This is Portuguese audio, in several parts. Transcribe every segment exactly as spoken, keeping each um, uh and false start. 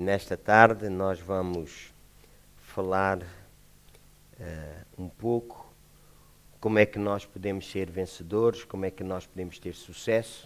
Nesta tarde nós vamos falar uh, um pouco como é que nós podemos ser vencedores, como é que nós podemos ter sucesso.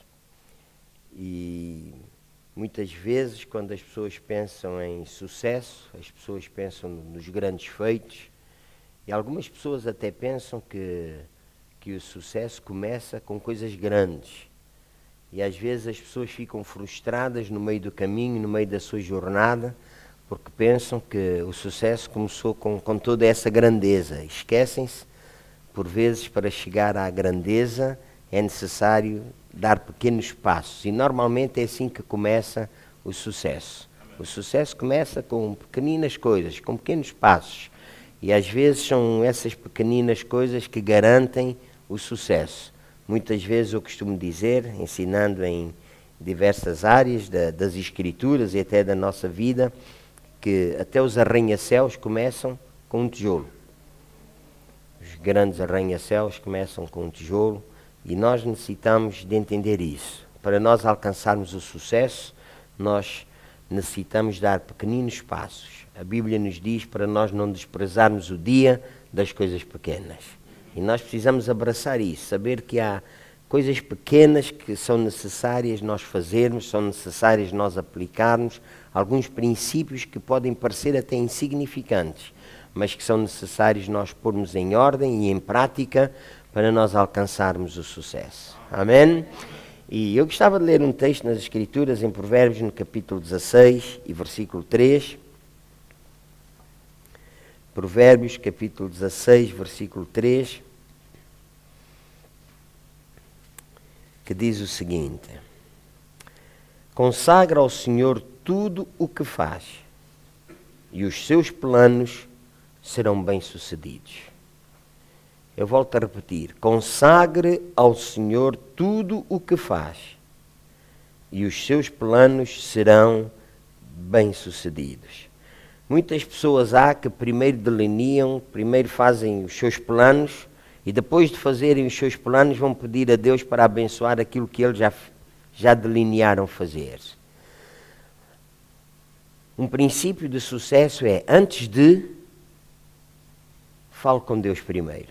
E muitas vezes quando as pessoas pensam em sucesso, as pessoas pensam nos grandes feitos, e algumas pessoas até pensam que, que o sucesso começa com coisas grandes. E às vezes as pessoas ficam frustradas no meio do caminho, no meio da sua jornada, porque pensam que o sucesso começou com, com toda essa grandeza. Esquecem-se, por vezes, para chegar à grandeza é necessário dar pequenos passos. E normalmente é assim que começa o sucesso. O sucesso começa com pequeninas coisas, com pequenos passos. E às vezes são essas pequeninas coisas que garantem o sucesso. Muitas vezes eu costumo dizer, ensinando em diversas áreas da, das escrituras e até da nossa vida, que até os arranha-céus começam com um tijolo. Os grandes arranha-céus começam com um tijolo e nós necessitamos de entender isso. Para nós alcançarmos o sucesso, nós necessitamos dar pequeninos passos. A Bíblia nos diz para nós não desprezarmos o dia das coisas pequenas. E nós precisamos abraçar isso, saber que há coisas pequenas que são necessárias nós fazermos, são necessárias nós aplicarmos, alguns princípios que podem parecer até insignificantes, mas que são necessários nós pormos em ordem e em prática para nós alcançarmos o sucesso. Amém? E eu gostava de ler um texto nas Escrituras, em Provérbios, no capítulo dezasseis e versículo três. Provérbios, capítulo dezasseis, versículo três. Que diz o seguinte: consagra ao Senhor tudo o que faz, e os seus planos serão bem-sucedidos. Eu volto a repetir: consagre ao Senhor tudo o que faz, e os seus planos serão bem-sucedidos. Muitas pessoas há que primeiro delineam, primeiro fazem os seus planos, e depois de fazerem os seus planos vão pedir a Deus para abençoar aquilo que eles já, já delinearam fazer. Um princípio de sucesso é, antes de, fale com Deus primeiro.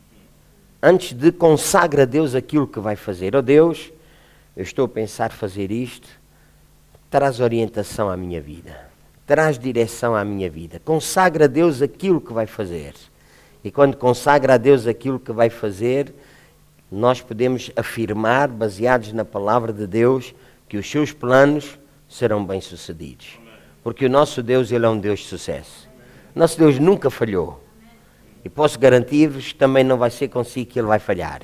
Antes de, consagra a Deus aquilo que vai fazer. Oh Deus, eu estou a pensar fazer isto, traz orientação à minha vida, traz direção à minha vida. Consagra a Deus aquilo que vai fazer. E quando consagra a Deus aquilo que vai fazer, nós podemos afirmar, baseados na palavra de Deus, que os seus planos serão bem-sucedidos. Porque o nosso Deus, Ele é um Deus de sucesso. Nosso Deus nunca falhou. E posso garantir-vos que também não vai ser consigo que Ele vai falhar.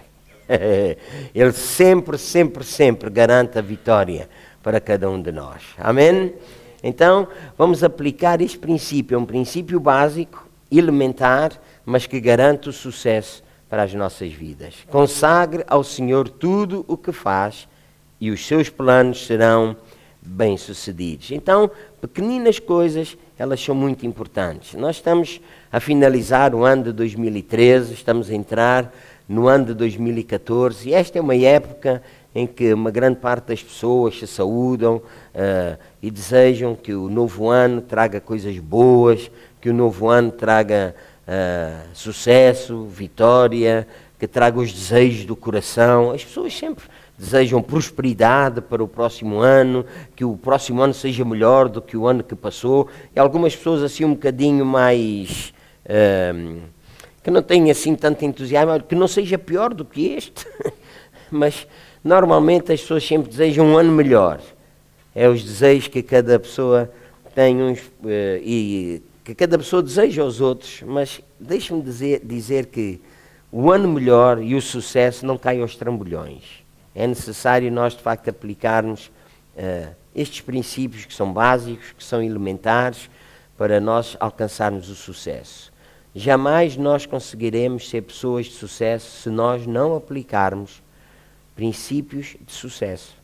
Ele sempre, sempre, sempre garante a vitória para cada um de nós. Amém? Então, vamos aplicar este princípio. É um princípio básico, elementar, mas que garante o sucesso para as nossas vidas. Consagre ao Senhor tudo o que faz e os seus planos serão bem-sucedidos. Então, pequeninas coisas, elas são muito importantes. Nós estamos a finalizar o ano de dois mil e treze, estamos a entrar no ano de dois mil e catorze, e esta é uma época em que uma grande parte das pessoas se saúdam uh, e desejam que o novo ano traga coisas boas, que o novo ano traga uh, sucesso, vitória, que traga os desejos do coração. As pessoas sempre desejam prosperidade para o próximo ano, que o próximo ano seja melhor do que o ano que passou. E algumas pessoas assim um bocadinho mais... Uh, que não têm assim tanto entusiasmo, que não seja pior do que este. Mas normalmente as pessoas sempre desejam um ano melhor. É os desejos que cada pessoa tem uns... Uh, e que cada pessoa deseja aos outros, mas deixe-me dizer, dizer que o ano melhor e o sucesso não caem aos trambolhões. É necessário nós, de facto, aplicarmos uh, estes princípios que são básicos, que são elementares, para nós alcançarmos o sucesso. Jamais nós conseguiremos ser pessoas de sucesso se nós não aplicarmos princípios de sucesso.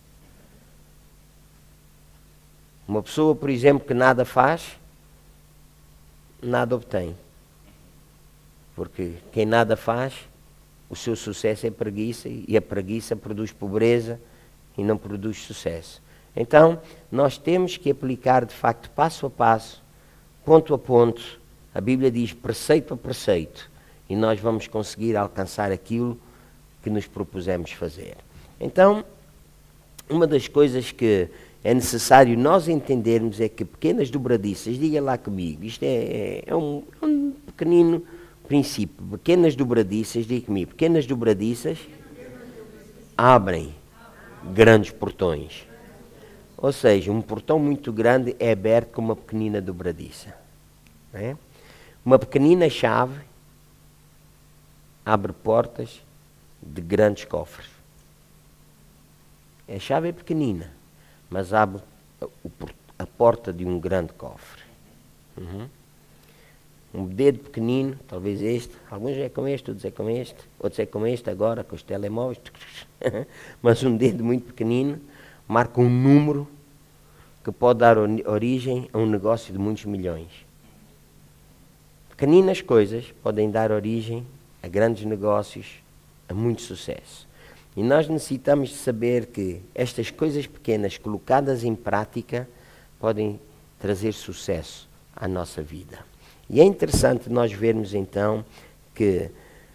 Uma pessoa, por exemplo, que nada faz, nada obtém. Porque quem nada faz, o seu sucesso é preguiça, e a preguiça produz pobreza e não produz sucesso. Então, nós temos que aplicar, de facto, passo a passo, ponto a ponto. A Bíblia diz preceito a preceito. E nós vamos conseguir alcançar aquilo que nos propusemos fazer. Então, uma das coisas que é necessário nós entendermos é que pequenas dobradiças, diga lá comigo, isto é, é, um, é um pequenino princípio. Pequenas dobradiças, diga comigo, pequenas dobradiças abrem grandes portões. Ou seja, um portão muito grande é aberto com uma pequenina dobradiça. Não é? Uma pequenina chave abre portas de grandes cofres. A chave é pequenina, mas abre a porta de um grande cofre. Uhum. Um dedo pequenino, talvez este, alguns é com este, outros é com este, outros é com este agora, com os telemóveis, mas um dedo muito pequenino marca um número que pode dar origem a um negócio de muitos milhões. Pequeninas coisas podem dar origem a grandes negócios, a muito sucesso. E nós necessitamos de saber que estas coisas pequenas colocadas em prática podem trazer sucesso à nossa vida. E é interessante nós vermos então que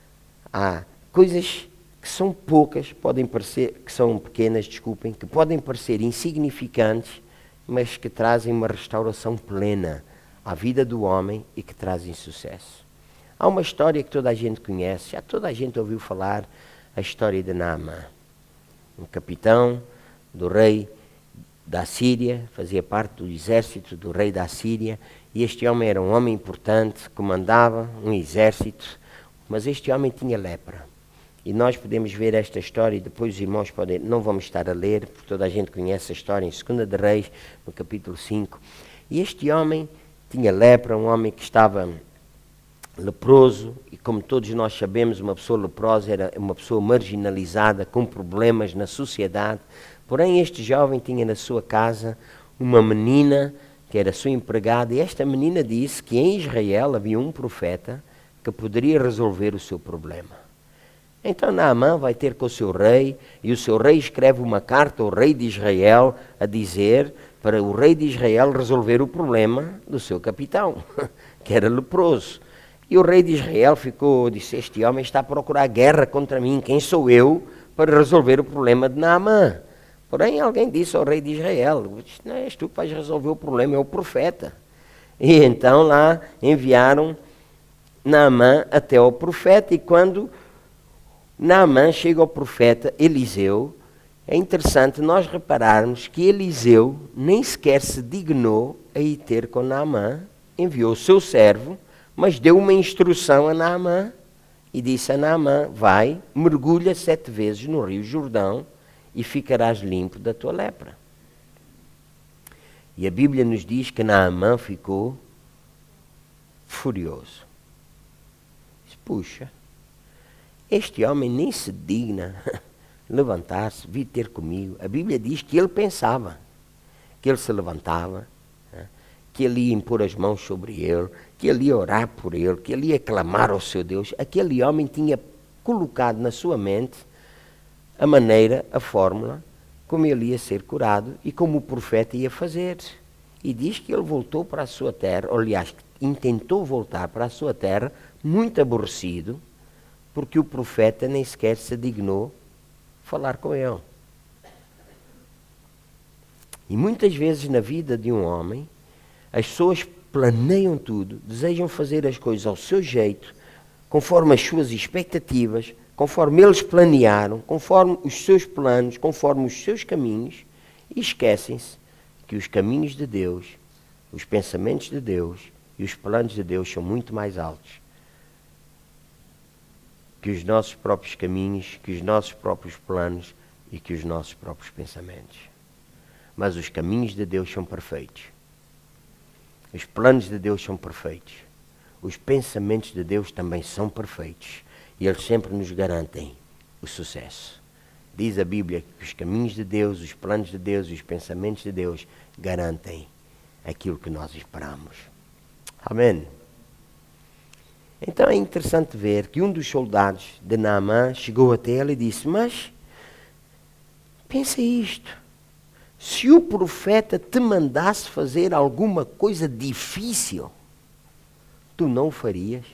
há coisas que são poucas, podem parecer, que são pequenas, desculpem, que podem parecer insignificantes, mas que trazem uma restauração plena à vida do homem e que trazem sucesso. Há uma história que toda a gente conhece, já toda a gente ouviu falar, a história de Naamã, um capitão do rei da Síria, fazia parte do exército do rei da Síria, e este homem era um homem importante, comandava um exército, mas este homem tinha lepra. E nós podemos ver esta história, e depois os irmãos podem, não vamos estar a ler, porque toda a gente conhece a história, em Segunda de Reis, no capítulo cinco. E este homem tinha lepra, um homem que estava leproso, e como todos nós sabemos, uma pessoa leprosa era uma pessoa marginalizada, com problemas na sociedade. Porém, este jovem tinha na sua casa uma menina que era sua empregada, e esta menina disse que em Israel havia um profeta que poderia resolver o seu problema. Então Naamã vai ter com o seu rei, e o seu rei escreve uma carta ao rei de Israel a dizer para o rei de Israel resolver o problema do seu capitão, que era leproso. E o rei de Israel ficou, disse, este homem está a procurar guerra contra mim, quem sou eu para resolver o problema de Naamã? Porém, alguém disse ao rei de Israel, não és tu que vais resolver o problema, é o profeta. E então lá enviaram Naamã até ao profeta, e quando Naamã chega ao profeta Eliseu, é interessante nós repararmos que Eliseu nem sequer se dignou a ir ter com Naamã, enviou o seu servo, mas deu uma instrução a Naamã e disse a Naamã, vai, mergulha sete vezes no rio Jordão e ficarás limpo da tua lepra. E a Bíblia nos diz que Naamã ficou furioso. Diz, puxa, este homem nem se digna levantar-se, vir ter comigo. A Bíblia diz que ele pensava, que ele se levantava, que ele ia impor as mãos sobre ele, que ele ia orar por ele, que ele ia clamar ao seu Deus. Aquele homem tinha colocado na sua mente a maneira, a fórmula, como ele ia ser curado e como o profeta ia fazer. E diz que ele voltou para a sua terra, ou, aliás, intentou voltar para a sua terra, muito aborrecido, porque o profeta nem sequer se dignou falar com ele. E muitas vezes na vida de um homem, as pessoas planeiam tudo, desejam fazer as coisas ao seu jeito, conforme as suas expectativas, conforme eles planearam, conforme os seus planos, conforme os seus caminhos, e esquecem-se que os caminhos de Deus, os pensamentos de Deus e os planos de Deus são muito mais altos que os nossos próprios caminhos, que os nossos próprios planos e que os nossos próprios pensamentos. Mas os caminhos de Deus são perfeitos. Os planos de Deus são perfeitos. Os pensamentos de Deus também são perfeitos. E eles sempre nos garantem o sucesso. Diz a Bíblia que os caminhos de Deus, os planos de Deus e os pensamentos de Deus garantem aquilo que nós esperamos. Amém? Então é interessante ver que um dos soldados de Naamã chegou até ele e disse, mas pensa isto, Se o profeta te mandasse fazer alguma coisa difícil, tu não o farias?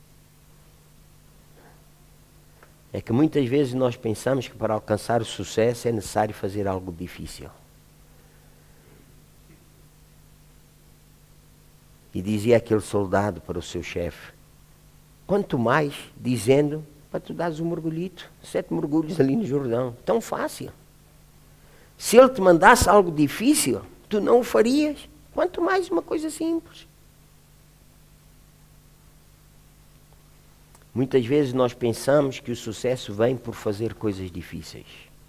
É que muitas vezes nós pensamos que para alcançar o sucesso é necessário fazer algo difícil. E dizia aquele soldado para o seu chefe, quanto mais dizendo para tu dares um mergulhito, sete mergulhos ali no Jordão, tão fácil. Se ele te mandasse algo difícil, tu não o farias, quanto mais uma coisa simples. Muitas vezes nós pensamos que o sucesso vem por fazer coisas difíceis.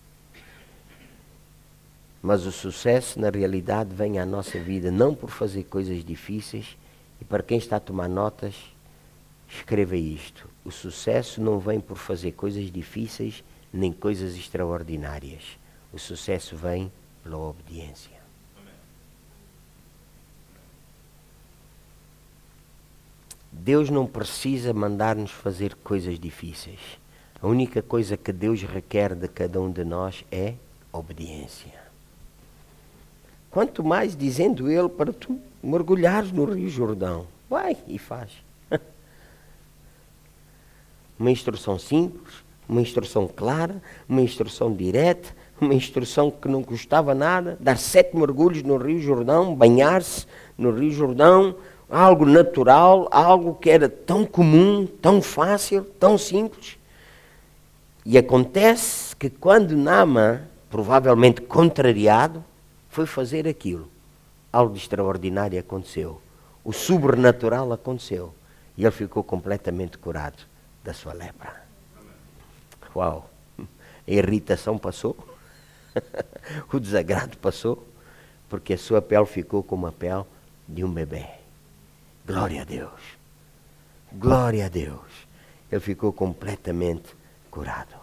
Mas o sucesso, na realidade, vem à nossa vida não por fazer coisas difíceis. E para quem está a tomar notas, escreva isto. O sucesso não vem por fazer coisas difíceis, nem coisas extraordinárias. O sucesso vem pela obediência. Deus não precisa mandar-nos fazer coisas difíceis. A única coisa que Deus requer de cada um de nós é obediência. Quanto mais dizendo Ele para tu mergulhares no Rio Jordão. Vai e faz. Uma instrução simples, uma instrução clara, uma instrução direta, uma instrução que não custava nada. Dar sete mergulhos no Rio Jordão, banhar-se no Rio Jordão, algo natural, algo que era tão comum, tão fácil, tão simples. E acontece que quando Naamã, provavelmente contrariado, foi fazer aquilo, algo de extraordinário aconteceu. O sobrenatural aconteceu. E ele ficou completamente curado da sua lepra. Uau! A irritação passou. O desagrado passou. Porque a sua pele ficou como a pele de um bebê. Glória a Deus. Glória a Deus. Ele ficou completamente curado.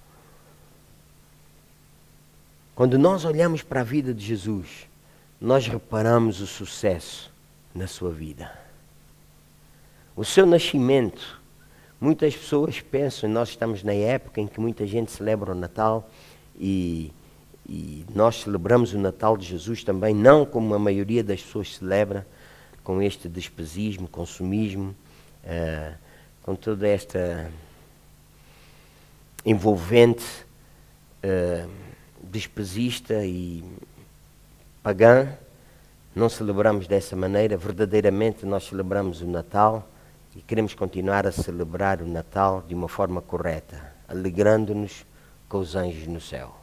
Quando nós olhamos para a vida de Jesus, nós reparamos o sucesso na sua vida. O seu nascimento, muitas pessoas pensam, nós estamos na época em que muita gente celebra o Natal e, e nós celebramos o Natal de Jesus também, não como a maioria das pessoas celebra, com este despesismo, consumismo, uh, com toda esta envolvente uh, despesista e pagã. Não celebramos dessa maneira. Verdadeiramente nós celebramos o Natal e queremos continuar a celebrar o Natal de uma forma correta, alegrando-nos com os anjos no céu.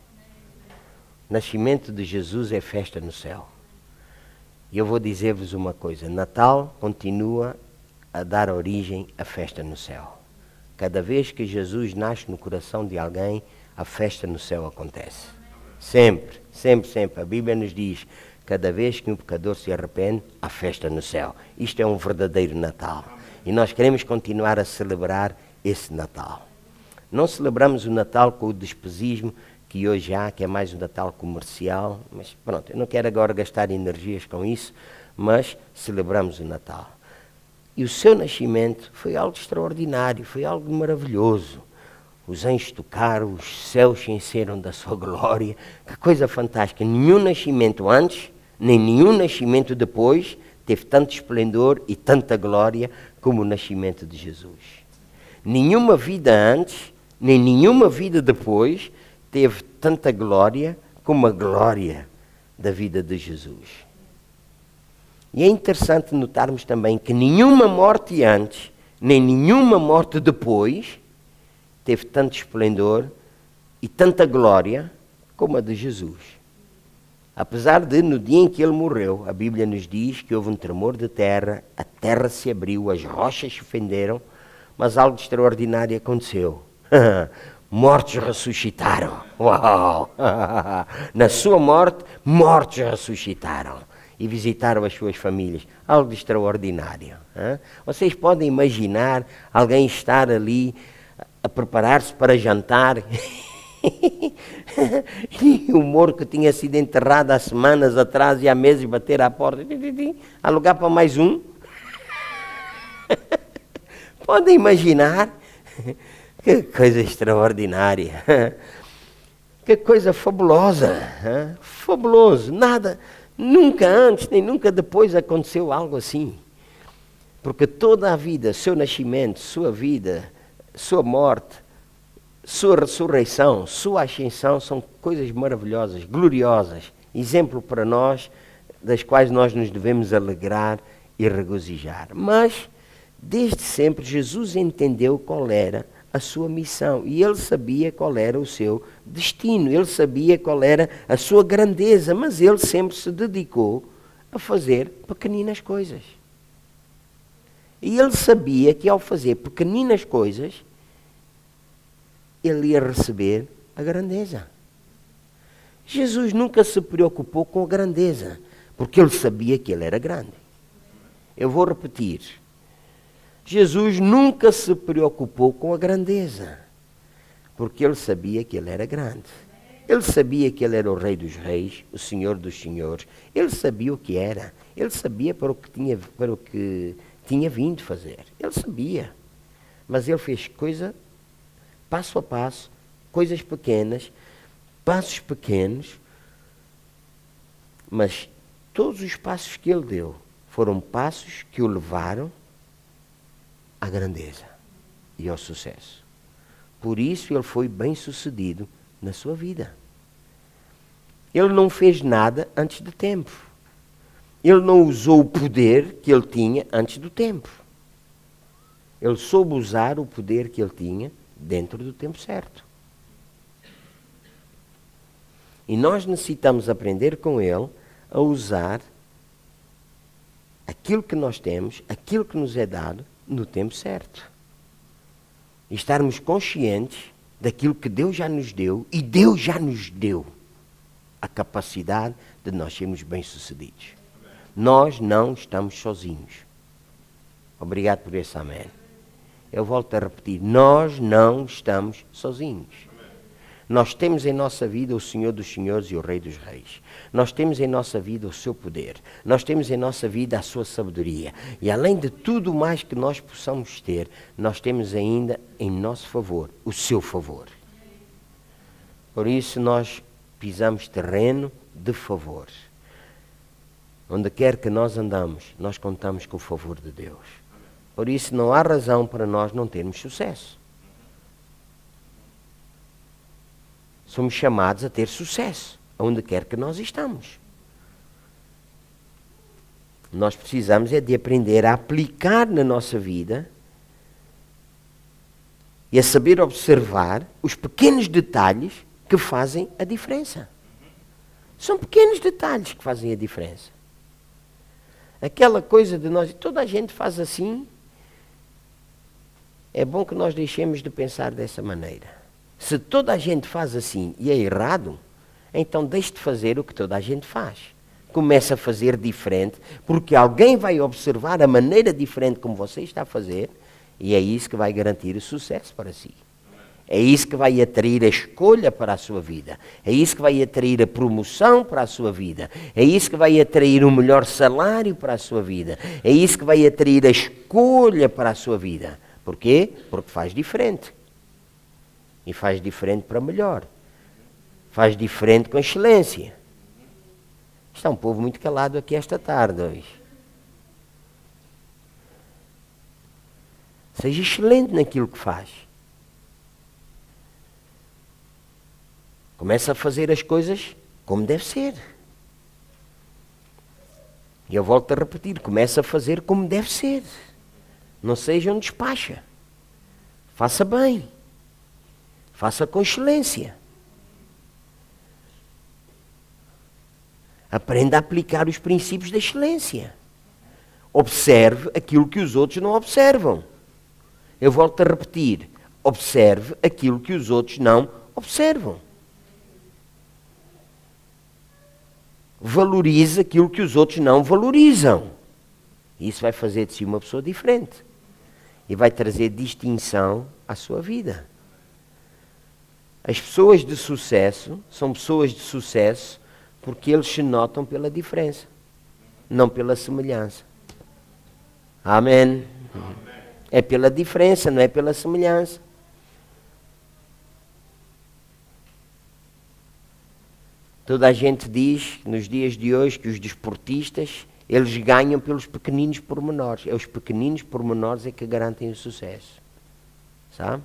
O nascimento de Jesus é festa no céu. E eu vou dizer-vos uma coisa, Natal continua a dar origem à festa no céu. Cada vez que Jesus nasce no coração de alguém, a festa no céu acontece. Sempre, sempre, sempre. A Bíblia nos diz, cada vez que um pecador se arrepende, há festa no céu. Isto é um verdadeiro Natal. E nós queremos continuar a celebrar esse Natal. Não celebramos o Natal com o despesismo que hoje há, que é mais um Natal comercial, mas pronto, eu não quero agora gastar energias com isso, mas celebramos o Natal. E o seu nascimento foi algo extraordinário, foi algo maravilhoso. Os anjos tocaram, os céus se encheram da sua glória, que coisa fantástica. Nenhum nascimento antes, nem nenhum nascimento depois, teve tanto esplendor e tanta glória como o nascimento de Jesus. Nenhuma vida antes, nem nenhuma vida depois, teve tanta glória como a glória da vida de Jesus. E é interessante notarmos também que nenhuma morte antes, nem nenhuma morte depois, teve tanto esplendor e tanta glória como a de Jesus. Apesar de, no dia em que ele morreu, a Bíblia nos diz que houve um tremor de terra, a terra se abriu, as rochas se fenderam, mas algo de extraordinário aconteceu. Mortos ressuscitaram. Uau! Na sua morte, mortos ressuscitaram. E visitaram as suas famílias. Algo de extraordinário. Hein? Vocês podem imaginar alguém estar ali a preparar-se para jantar e o morto que tinha sido enterrado há semanas atrás e há meses bater à porta, alugar para mais um? Podem imaginar? Que coisa extraordinária. Que coisa fabulosa, hein? Fabuloso, nada, nunca antes nem nunca depois aconteceu algo assim. Porque toda a vida, seu nascimento, sua vida, sua morte, sua ressurreição, sua ascensão são coisas maravilhosas, gloriosas, exemplo para nós, das quais nós nos devemos alegrar e regozijar. Mas, desde sempre, Jesus entendeu qual era a sua missão e ele sabia qual era o seu destino, ele sabia qual era a sua grandeza, mas ele sempre se dedicou a fazer pequeninas coisas. E ele sabia que ao fazer pequeninas coisas, ele ia receber a grandeza. Jesus nunca se preocupou com a grandeza, porque ele sabia que ele era grande. Eu vou repetir. Jesus nunca se preocupou com a grandeza, porque ele sabia que ele era grande. Ele sabia que ele era o Rei dos Reis, o Senhor dos Senhores. Ele sabia o que era. Ele sabia para o que tinha, para o que tinha vindo fazer. Ele sabia. Mas ele fez coisa passo a passo, coisas pequenas, passos pequenos, mas todos os passos que ele deu foram passos que o levaram à grandeza e ao sucesso. Por isso ele foi bem sucedido na sua vida. Ele não fez nada antes do tempo. Ele não usou o poder que ele tinha antes do tempo. Ele soube usar o poder que ele tinha dentro do tempo certo. E nós necessitamos aprender com ele a usar aquilo que nós temos, aquilo que nos é dado, no tempo certo. E estarmos conscientes daquilo que Deus já nos deu, e Deus já nos deu a capacidade de nós sermos bem-sucedidos. Nós não estamos sozinhos. Obrigado por esse amém. Eu volto a repetir, nós não estamos sozinhos. Nós temos em nossa vida o Senhor dos Senhores e o Rei dos Reis. Nós temos em nossa vida o seu poder. Nós temos em nossa vida a sua sabedoria. E além de tudo mais que nós possamos ter, nós temos ainda em nosso favor o seu favor. Por isso nós pisamos terreno de favor. Onde quer que nós andamos, nós contamos com o favor de Deus. Por isso não há razão para nós não termos sucesso. Somos chamados a ter sucesso, onde quer que nós estamos. Nós precisamos é de aprender a aplicar na nossa vida e a saber observar os pequenos detalhes que fazem a diferença. São pequenos detalhes que fazem a diferença. Aquela coisa de nós, toda a gente faz assim, é bom que nós deixemos de pensar dessa maneira. Se toda a gente faz assim e é errado, então deixe de fazer o que toda a gente faz. Comece a fazer diferente, porque alguém vai observar a maneira diferente como você está a fazer, e é isso que vai garantir o sucesso para si. É isso que vai atrair a escolha para a sua vida. É isso que vai atrair a promoção para a sua vida. É isso que vai atrair um melhor salário para a sua vida. É isso que vai atrair a escolha para a sua vida. Por quê? Porque faz diferente. E faz diferente para melhor. Faz diferente com excelência. Está um povo muito calado aqui esta tarde hoje. Seja excelente naquilo que faz. Começa a fazer as coisas como deve ser. E eu volto a repetir, começa a fazer como deve ser. Não seja um despacha. Faça bem. Faça com excelência. Aprenda a aplicar os princípios da excelência. Observe aquilo que os outros não observam. Eu volto a repetir. Observe aquilo que os outros não observam. Valorize aquilo que os outros não valorizam. Isso vai fazer de si uma pessoa diferente. E vai trazer distinção à sua vida. As pessoas de sucesso são pessoas de sucesso porque eles se notam pela diferença, não pela semelhança. Amém? Amém. É pela diferença, não é pela semelhança. Toda a gente diz, nos dias de hoje, que os desportistas, eles ganham pelos pequeninos pormenores. É os pequeninos pormenores é que garantem o sucesso. Sabe?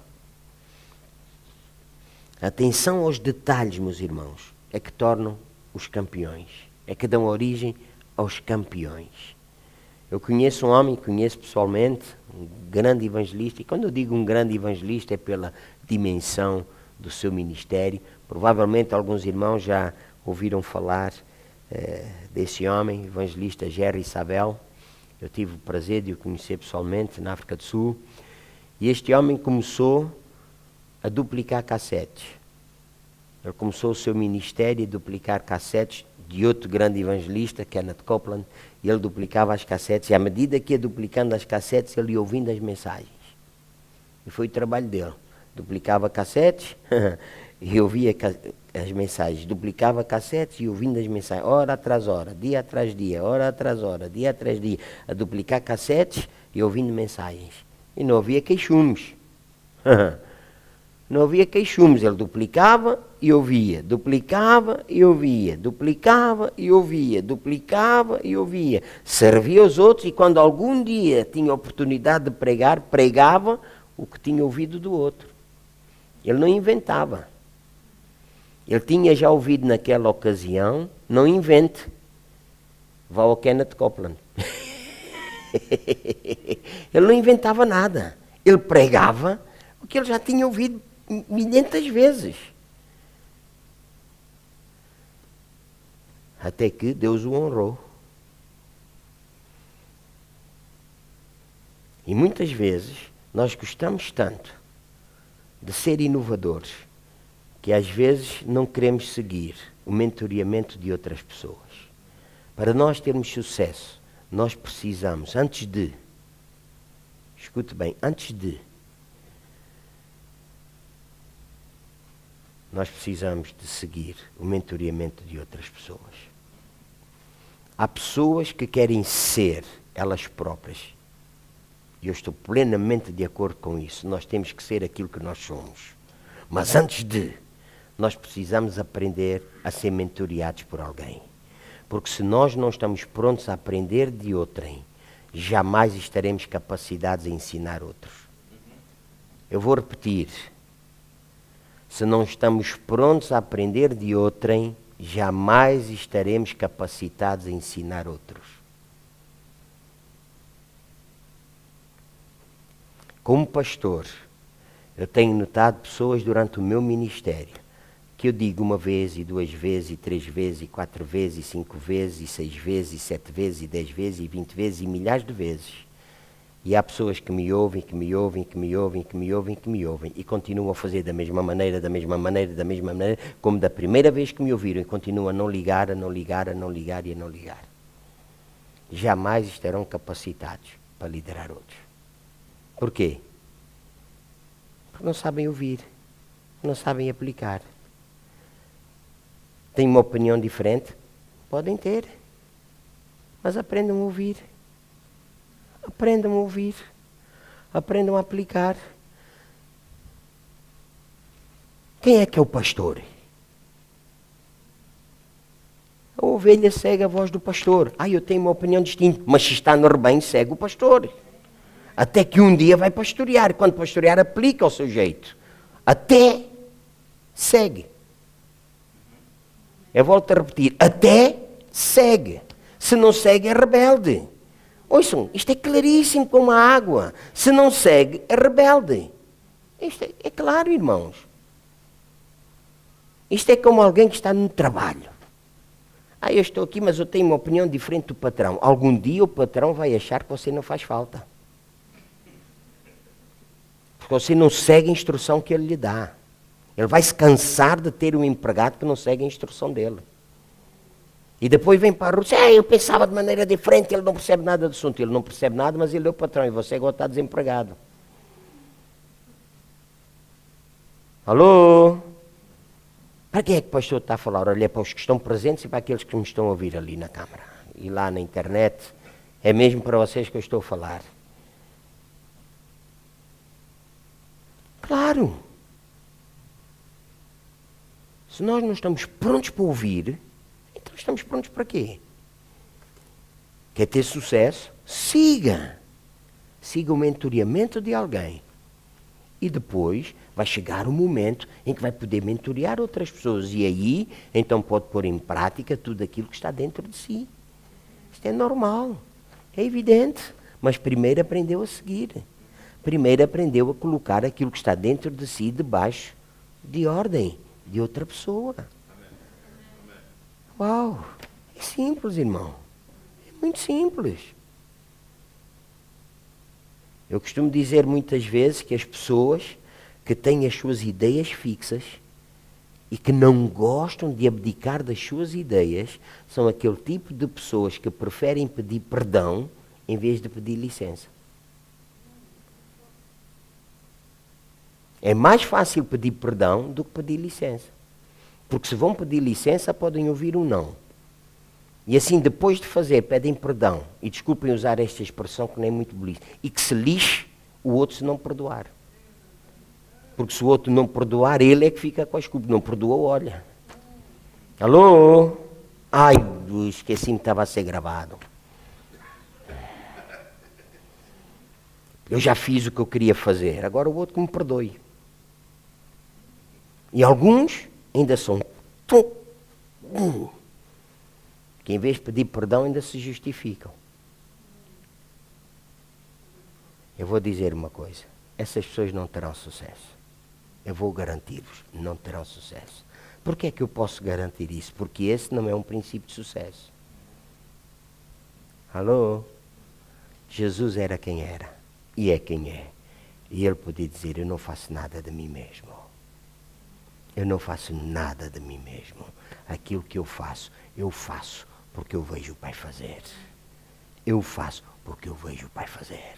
Atenção aos detalhes, meus irmãos, é que tornam os campeões. É que dão origem aos campeões. Eu conheço um homem, conheço pessoalmente, um grande evangelista, e quando eu digo um grande evangelista é pela dimensão do seu ministério. Provavelmente alguns irmãos já ouviram falar eh, desse homem, evangelista Jerry Savelle. Eu tive o prazer de o conhecer pessoalmente na África do Sul. E este homem começou a duplicar cassetes. Ele começou o seu ministério a duplicar cassetes de outro grande evangelista, Kenneth Copeland, e ele duplicava as cassetes, e à medida que ia duplicando as cassetes, ele ia ouvindo as mensagens. E foi o trabalho dele. Duplicava cassetes e ouvia as mensagens. Duplicava cassetes e ouvindo as mensagens, hora atrás hora, dia atrás dia, hora atrás hora, dia atrás dia, a duplicar cassetes e ouvindo mensagens. E não havia queixumes. Não havia queixumes. Ele duplicava e ouvia, duplicava e ouvia, duplicava e ouvia, duplicava e ouvia. Servia aos outros, e quando algum dia tinha oportunidade de pregar, pregava o que tinha ouvido do outro. Ele não inventava. Ele tinha já ouvido naquela ocasião, não invente. Vá ao Kenneth Copeland. Ele não inventava nada. Ele pregava o que ele já tinha ouvido milhentas vezes. Até que Deus o honrou. E muitas vezes nós gostamos tanto de ser inovadores que às vezes não queremos seguir o mentoreamento de outras pessoas. Para nós termos sucesso, nós precisamos, antes de, escute bem, antes de, nós precisamos de seguir o mentoreamento de outras pessoas. Há pessoas que querem ser elas próprias. E eu estou plenamente de acordo com isso. Nós temos que ser aquilo que nós somos. Mas antes de, nós precisamos aprender a ser mentoreados por alguém. Porque se nós não estamos prontos a aprender de outrem, jamais estaremos capacitados a ensinar outros. Eu vou repetir. Se não estamos prontos a aprender de outrem, jamais estaremos capacitados a ensinar outros. Como pastor, eu tenho notado pessoas durante o meu ministério, que eu digo uma vez, e duas vezes, e três vezes, e quatro vezes, e cinco vezes, e seis vezes, e sete vezes, e dez vezes, e vinte vezes, e milhares de vezes. E há pessoas que me ouvem, que me ouvem, que me ouvem, que me ouvem, que me ouvem, e continuam a fazer da mesma maneira, da mesma maneira, da mesma maneira, como da primeira vez que me ouviram, e continuam a não ligar, a não ligar, a não ligar e a não ligar. Jamais estarão capacitados para liderar outros. Por quê? Porque não sabem ouvir, não sabem aplicar. Têm uma opinião diferente? Podem ter, mas aprendam a ouvir. Aprendam a ouvir, aprendam a aplicar. Quem é que é o pastor? A ovelha segue a voz do pastor. Ah, eu tenho uma opinião distinta, mas se está no rebanho, segue o pastor. Até que um dia vai pastorear. Quando pastorear, aplica ao seu jeito. Até segue. Eu volto a repetir. Até segue. Se não segue, é rebelde. Ouçam, isto é claríssimo como a água. Se não segue, é rebelde. Isto é, é claro, irmãos. Isto é como alguém que está no trabalho. Ah, eu estou aqui, mas eu tenho uma opinião diferente do patrão. Algum dia o patrão vai achar que você não faz falta. Porque você não segue a instrução que ele lhe dá. Ele vai se cansar de ter um empregado que não segue a instrução dele. E depois vem para a rua e diz, ah, eu pensava de maneira diferente, ele não percebe nada do assunto. Ele não percebe nada, mas ele é o patrão e você agora está desempregado. Alô? Para quem é que o pastor está a falar? Olha, é para os que estão presentes e para aqueles que me estão a ouvir ali na câmara. E lá na internet, é mesmo para vocês que eu estou a falar. Claro. Se nós não estamos prontos para ouvir, então estamos prontos para quê? Quer ter sucesso? Siga. Siga o mentoreamento de alguém. E depois vai chegar o momento em que vai poder mentorear outras pessoas. E aí, então pode pôr em prática tudo aquilo que está dentro de si. Isto é normal. É evidente. Mas primeiro aprendeu a seguir. Primeiro aprendeu a colocar aquilo que está dentro de si debaixo de ordem de outra pessoa. Uau! É simples, irmão. É muito simples. Eu costumo dizer muitas vezes que as pessoas que têm as suas ideias fixas e que não gostam de abdicar das suas ideias são aquele tipo de pessoas que preferem pedir perdão em vez de pedir licença. É mais fácil pedir perdão do que pedir licença. Porque se vão pedir licença, podem ouvir um não. E assim, depois de fazer, pedem perdão. E desculpem usar esta expressão que nem é muito bonita. E que se lixe o outro se não perdoar. Porque se o outro não perdoar, ele é que fica com as culpas. Não perdoa, olha. Alô? Ai, esqueci-me que estava a ser gravado. Eu já fiz o que eu queria fazer. Agora o outro que me perdoe. E alguns ainda são tão... que em vez de pedir perdão ainda se justificam. Eu vou dizer uma coisa. Essas pessoas não terão sucesso. Eu vou garantir-vos, não terão sucesso. Por que é que eu posso garantir isso? Porque esse não é um princípio de sucesso. Alô? Jesus era quem era. E é quem é. E ele podia dizer, eu não faço nada de mim mesmo. Eu não faço nada de mim mesmo. Aquilo que eu faço, eu faço porque eu vejo o Pai fazer. Eu faço porque eu vejo o Pai fazer.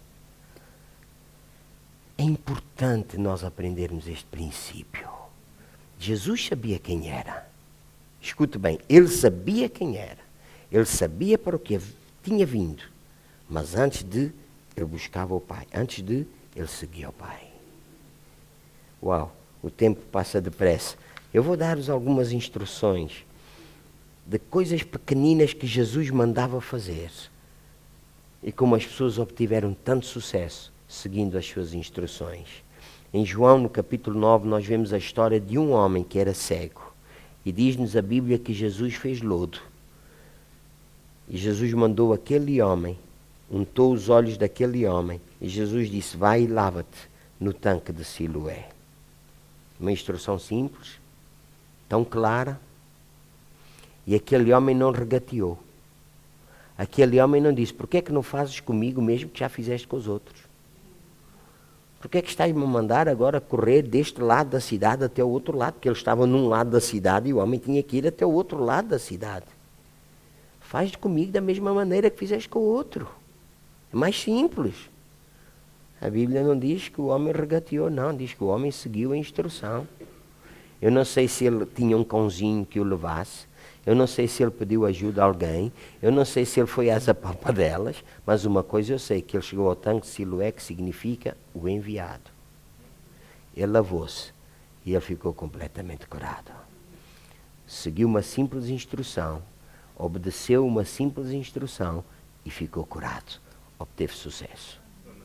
É importante nós aprendermos este princípio. Jesus sabia quem era. Escute bem, ele sabia quem era. Ele sabia para o que tinha vindo. Mas antes de, ele buscava o Pai. Antes de, ele seguia o Pai. Uau! O tempo passa depressa. Eu vou dar-vos algumas instruções de coisas pequeninas que Jesus mandava fazer. E como as pessoas obtiveram tanto sucesso seguindo as suas instruções. Em João, no capítulo nove, nós vemos a história de um homem que era cego. E diz-nos a Bíblia que Jesus fez lodo. E Jesus mandou aquele homem, untou os olhos daquele homem. E Jesus disse, vai e lava-te no tanque de Siloé. Uma instrução simples, tão clara. E aquele homem não regateou. Aquele homem não disse, por que é que não fazes comigo mesmo que já fizeste com os outros? Por que é que estás-me a mandar agora correr deste lado da cidade até o outro lado? Porque ele estava num lado da cidade e o homem tinha que ir até o outro lado da cidade. Faz comigo da mesma maneira que fizeste com o outro. É mais simples. A Bíblia não diz que o homem regateou, não. Diz que o homem seguiu a instrução. Eu não sei se ele tinha um cãozinho que o levasse. Eu não sei se ele pediu ajuda a alguém. Eu não sei se ele foi às apalpadelas. Mas uma coisa eu sei, que ele chegou ao tanque de Siloé, que significa o enviado. Ele lavou-se e ele ficou completamente curado. Seguiu uma simples instrução, obedeceu uma simples instrução e ficou curado. Obteve sucesso.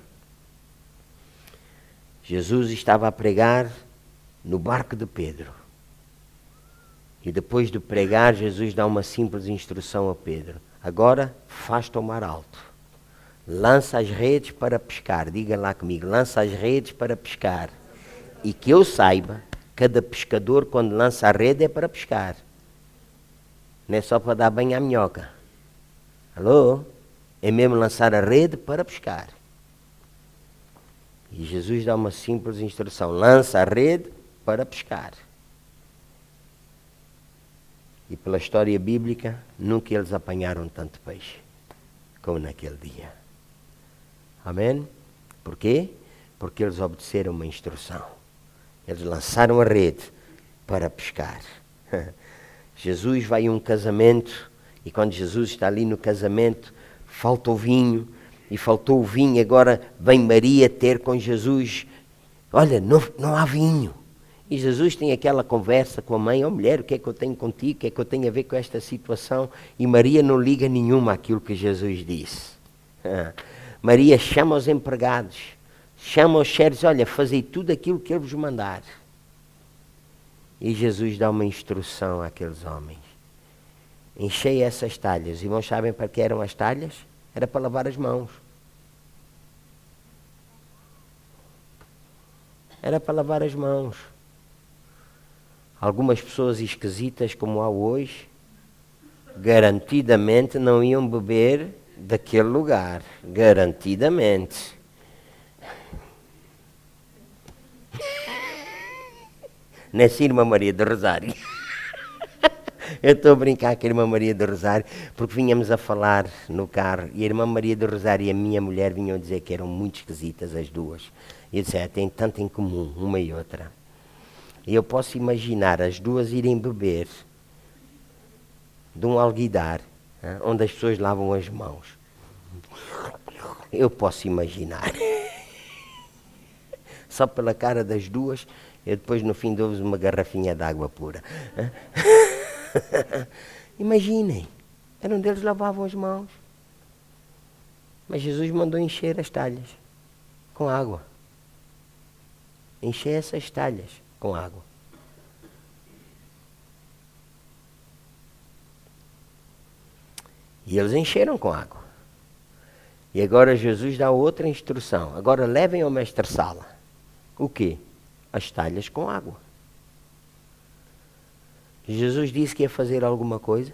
Jesus estava a pregar no barco de Pedro. E depois de pregar, Jesus dá uma simples instrução a Pedro. Agora, faz-te ao mar alto. Lança as redes para pescar. Diga lá comigo, lança as redes para pescar. E que eu saiba, cada pescador, quando lança a rede, é para pescar. Não é só para dar banho à minhoca. Alô? É mesmo lançar a rede para pescar. E Jesus dá uma simples instrução. Lança a rede para pescar. E pela história bíblica, nunca eles apanharam tanto peixe como naquele dia. Amém? Porquê? Porque eles obedeceram uma instrução. Eles lançaram a rede para pescar. Jesus vai a um casamento, e quando Jesus está ali no casamento, falta o vinho, e faltou o vinho, agora vem Maria ter com Jesus. Olha, não, não há vinho. E Jesus tem aquela conversa com a mãe, oh mulher, o que é que eu tenho contigo, o que é que eu tenho a ver com esta situação? E Maria não liga nenhuma àquilo que Jesus disse. Ah. Maria chama os empregados, chama os servos, olha, fazei tudo aquilo que ele vos mandar. E Jesus dá uma instrução àqueles homens. Enchei essas talhas. Os irmãos sabem para que eram as talhas? Era para lavar as mãos. Era para lavar as mãos. Algumas pessoas esquisitas, como há hoje, garantidamente não iam beber daquele lugar. Garantidamente. Não é assim, irmã Maria do Rosário? Eu estou a brincar com a irmã Maria do Rosário, porque vinhamos a falar no carro, e a irmã Maria do Rosário e a minha mulher vinham dizer que eram muito esquisitas as duas. E eu disse, é, tem tanto em comum, uma e outra. E eu posso imaginar as duas irem beber de um alguidar, hein, onde as pessoas lavam as mãos. Eu posso imaginar. Só pela cara das duas, eu depois no fim dou-vos uma garrafinha de água pura. Imaginem, era onde eles lavavam as mãos. Mas Jesus mandou encher as talhas com água. Encher essas talhas com água. E eles encheram com água. E agora Jesus dá outra instrução. Agora levem ao mestre-sala. O quê? As talhas com água. Jesus disse que ia fazer alguma coisa.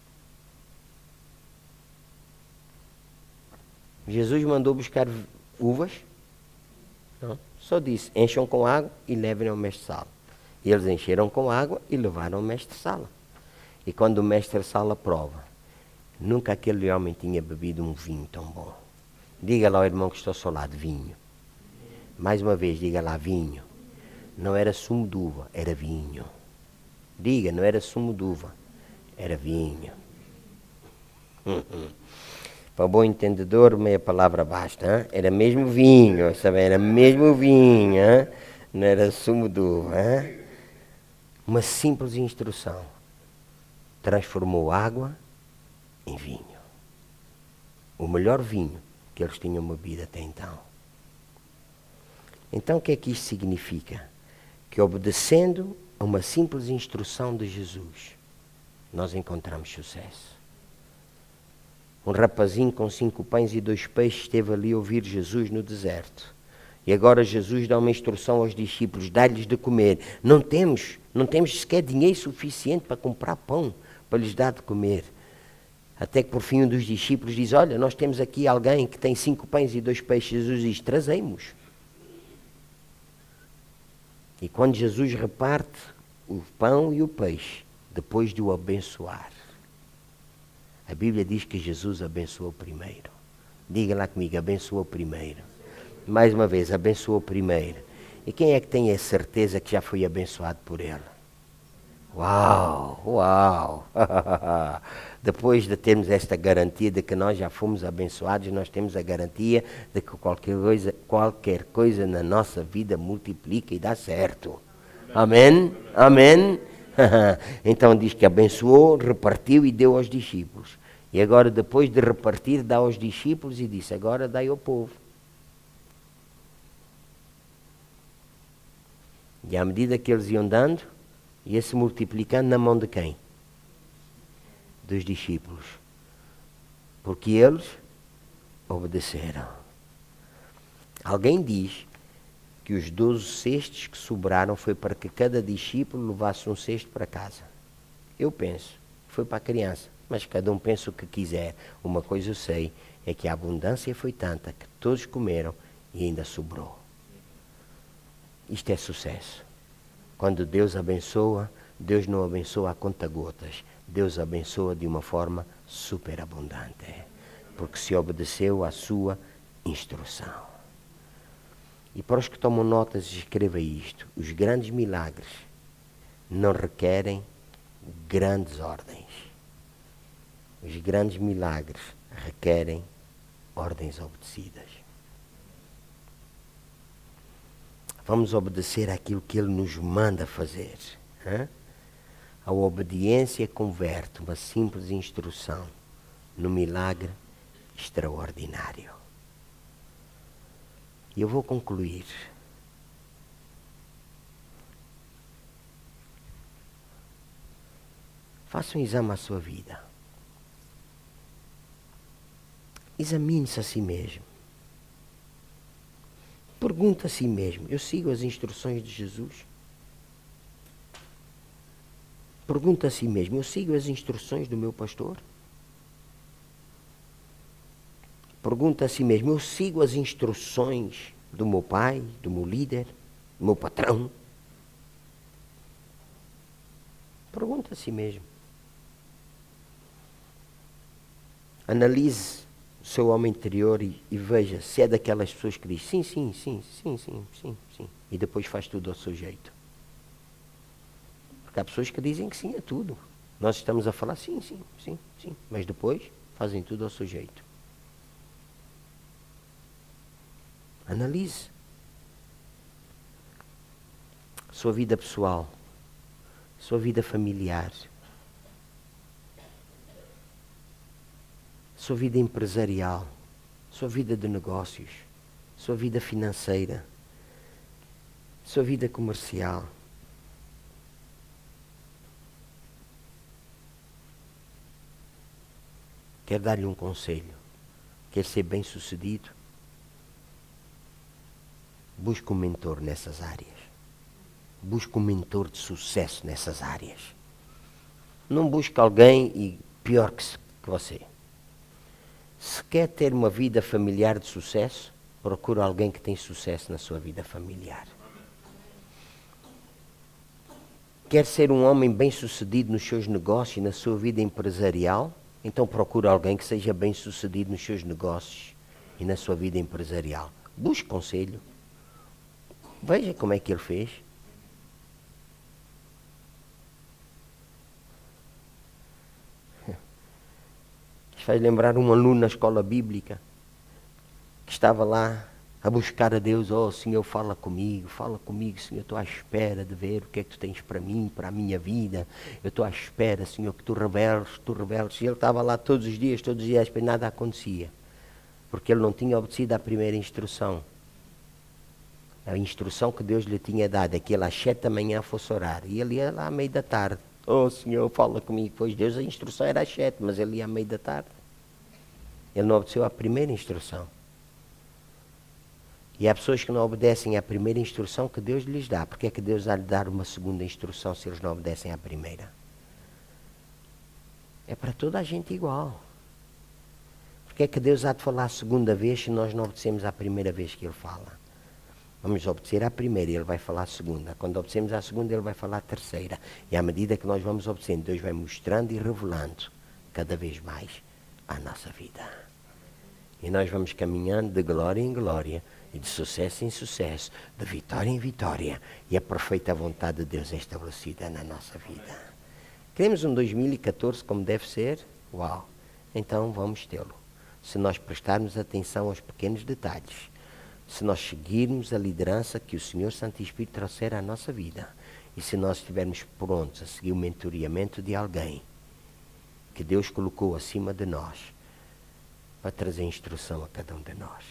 Jesus mandou buscar uvas. Não. Só disse, encham com água e levem ao mestre-sala. E eles encheram com água e levaram ao mestre-sala. E quando o mestre-sala prova, nunca aquele homem tinha bebido um vinho tão bom. Diga lá ao irmão que está ao seu lado, vinho. Mais uma vez, diga lá, vinho. Não era sumo de uva, era vinho. Diga, não era sumo de uva, era vinho. Para bom entendedor, meia palavra basta. Hein? Era mesmo vinho, sabe? Era mesmo vinho. Hein? Não era sumo de uva. Hein? Uma simples instrução transformou água em vinho. O melhor vinho que eles tinham bebido até então. Então o que é que isto significa? Que obedecendo a uma simples instrução de Jesus, nós encontramos sucesso. Um rapazinho com cinco pães e dois peixes esteve ali a ouvir Jesus no deserto. E agora Jesus dá uma instrução aos discípulos, dá-lhes de comer. Não temos, não temos sequer dinheiro suficiente para comprar pão, para lhes dar de comer. Até que por fim um dos discípulos diz, olha, nós temos aqui alguém que tem cinco pães e dois peixes. Jesus diz, trazemos. E quando Jesus reparte o pão e o peixe, depois de o abençoar, a Bíblia diz que Jesus abençoou primeiro. Diga lá comigo, abençoou primeiro. Mais uma vez, abençoou primeiro. E quem é que tem a certeza que já foi abençoado por Ele? Uau, uau! Depois de termos esta garantia de que nós já fomos abençoados, nós temos a garantia de que qualquer coisa, qualquer coisa na nossa vida multiplica e dá certo. Amém? Amém? Então diz que abençoou, repartiu e deu aos discípulos. E agora depois de repartir, dá aos discípulos e disse, agora dai ao povo. E à medida que eles iam dando, ia se multiplicando na mão de quem? Dos discípulos. Porque eles obedeceram. Alguém diz que os doze cestos que sobraram foi para que cada discípulo levasse um cesto para casa. Eu penso, foi para a criança, mas cada um pensa o que quiser. Uma coisa eu sei, é que a abundância foi tanta que todos comeram e ainda sobrou. Isto é sucesso. Quando Deus abençoa, Deus não abençoa a conta-gotas. Deus abençoa de uma forma superabundante. Porque se obedeceu à sua instrução. E para os que tomam notas, escreva isto. Os grandes milagres não requerem grandes ordens. Os grandes milagres requerem ordens obedecidas. Vamos obedecer àquilo que Ele nos manda fazer. Hein? A obediência converte uma simples instrução num milagre extraordinário. E eu vou concluir. Faça um exame à sua vida. Examine-se a si mesmo. Pergunta a si mesmo, eu sigo as instruções de Jesus? Pergunta a si mesmo, eu sigo as instruções do meu pastor? Pergunta a si mesmo, eu sigo as instruções do meu pai, do meu líder, do meu patrão? Pergunta a si mesmo. Analise o seu homem interior e, e veja se é daquelas pessoas que diz sim, sim, sim, sim, sim, sim, sim. E depois faz tudo ao seu jeito. Porque há pessoas que dizem que sim a tudo. Nós estamos a falar sim, sim, sim, sim. Mas depois fazem tudo ao seu jeito. Analise. Sua vida pessoal. Sua vida familiar. Sua vida empresarial, sua vida de negócios, sua vida financeira, sua vida comercial. Quero dar-lhe um conselho. Quer ser bem-sucedido? Busque um mentor nessas áreas. Busque um mentor de sucesso nessas áreas. Não busque alguém e pior que, que você. Se quer ter uma vida familiar de sucesso, procure alguém que tem sucesso na sua vida familiar. Quer ser um homem bem-sucedido nos seus negócios e na sua vida empresarial? Então procure alguém que seja bem-sucedido nos seus negócios e na sua vida empresarial. Busque conselho. Veja como é que ele fez. Faz lembrar um aluno na escola bíblica que estava lá a buscar a Deus. Oh, Senhor, fala comigo, fala comigo, Senhor, estou à espera de ver o que é que tu tens para mim, para a minha vida. Eu estou à espera, Senhor, que tu reveles, tu reveles. E ele estava lá todos os dias, todos os dias, mas nada acontecia. Porque ele não tinha obedecido à primeira instrução. A instrução que Deus lhe tinha dado é que ele às sete da manhã fosse orar. E ele ia lá à meia da tarde. Oh, Senhor, fala comigo. Pois Deus, a instrução era às sete, mas ele ia à meia da tarde. Ele não obedeceu à primeira instrução. E há pessoas que não obedecem à primeira instrução que Deus lhes dá. Porque é que Deus há de dar uma segunda instrução se eles não obedecem à primeira? É para toda a gente igual. Porque é que Deus há de falar a segunda vez se nós não obedecemos à primeira vez que Ele fala? Vamos obedecer à primeira e Ele vai falar a segunda. Quando obedecemos à segunda, Ele vai falar a terceira. E à medida que nós vamos obedecendo, Deus vai mostrando e revelando cada vez mais à nossa vida. E nós vamos caminhando de glória em glória, e de sucesso em sucesso, de vitória em vitória, e a perfeita vontade de Deus é estabelecida na nossa vida. Queremos um dois mil e catorze como deve ser? Uau! Então vamos tê-lo. Se nós prestarmos atenção aos pequenos detalhes, se nós seguirmos a liderança que o Senhor Santo Espírito trouxer à nossa vida, e se nós estivermos prontos a seguir o mentoreamento de alguém que Deus colocou acima de nós, para trazer instrução a cada um de nós.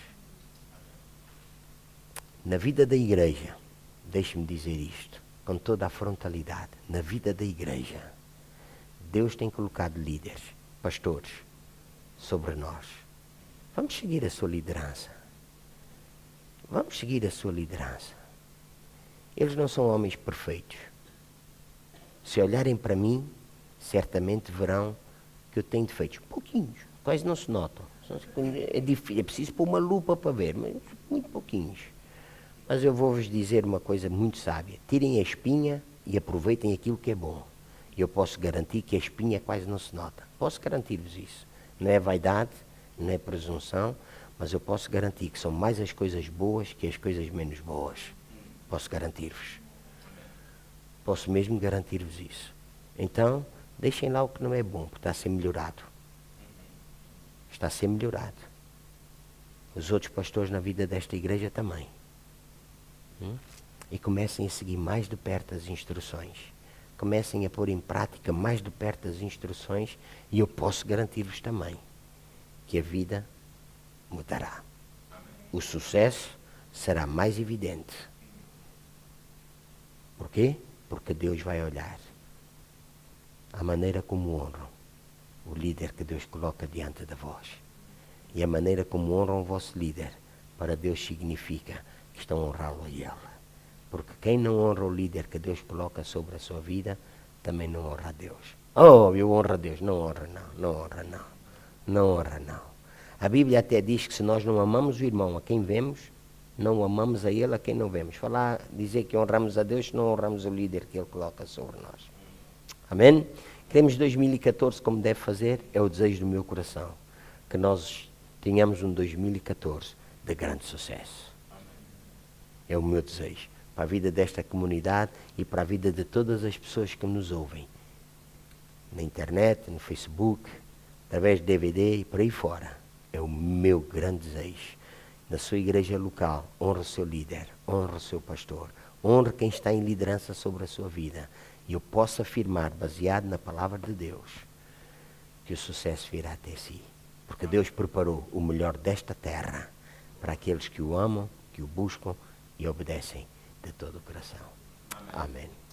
Na vida da igreja, deixe-me dizer isto, com toda a frontalidade, na vida da igreja, Deus tem colocado líderes, pastores, sobre nós. Vamos seguir a sua liderança. Vamos seguir a sua liderança. Eles não são homens perfeitos. Se olharem para mim, certamente verão que eu tenho defeitos. Pouquinhos, quase não se notam. É difícil, é preciso pôr uma lupa para ver, mas muito pouquinhos. Mas eu vou-vos dizer uma coisa muito sábia. Tirem a espinha e aproveitem aquilo que é bom. E eu posso garantir que a espinha quase não se nota. Posso garantir-vos isso. Não é vaidade, não é presunção, mas eu posso garantir que são mais as coisas boas que as coisas menos boas. Posso garantir-vos. Posso mesmo garantir-vos isso. Então, deixem lá o que não é bom, porque está a ser melhorado. Está a ser melhorado. Os outros pastores na vida desta igreja também. Hum? e comecem a seguir mais de perto as instruções. Comecem a pôr em prática mais de perto as instruções e eu posso garantir-vos também que a vida mudará. O sucesso será mais evidente. Por quê? Porque Deus vai olhar a maneira como honram o líder que Deus coloca diante de vós. E a maneira como honram o vosso líder, para Deus significa que estão a honrá-lo a Ele. Porque quem não honra o líder que Deus coloca sobre a sua vida, também não honra a Deus. Oh, eu honro a Deus. Não honra não, não honra não. Não honra não. A Bíblia até diz que se nós não amamos o irmão a quem vemos, não amamos a ele a quem não vemos. Falar, dizer que honramos a Deus, não honramos o líder que Ele coloca sobre nós. Amém? Queremos dois mil e catorze como deve fazer, é o desejo do meu coração. Que nós tenhamos um dois mil e catorze de grande sucesso. É o meu desejo. Para a vida desta comunidade e para a vida de todas as pessoas que nos ouvem. Na internet, no Facebook, através de D V D e por aí fora. É o meu grande desejo. Na sua igreja local, honra o seu líder, honra o seu pastor, honra quem está em liderança sobre a sua vida. E eu posso afirmar, baseado na palavra de Deus, que o sucesso virá até si. Porque Deus preparou o melhor desta terra para aqueles que o amam, que o buscam e obedecem de todo o coração. Amém. Amém.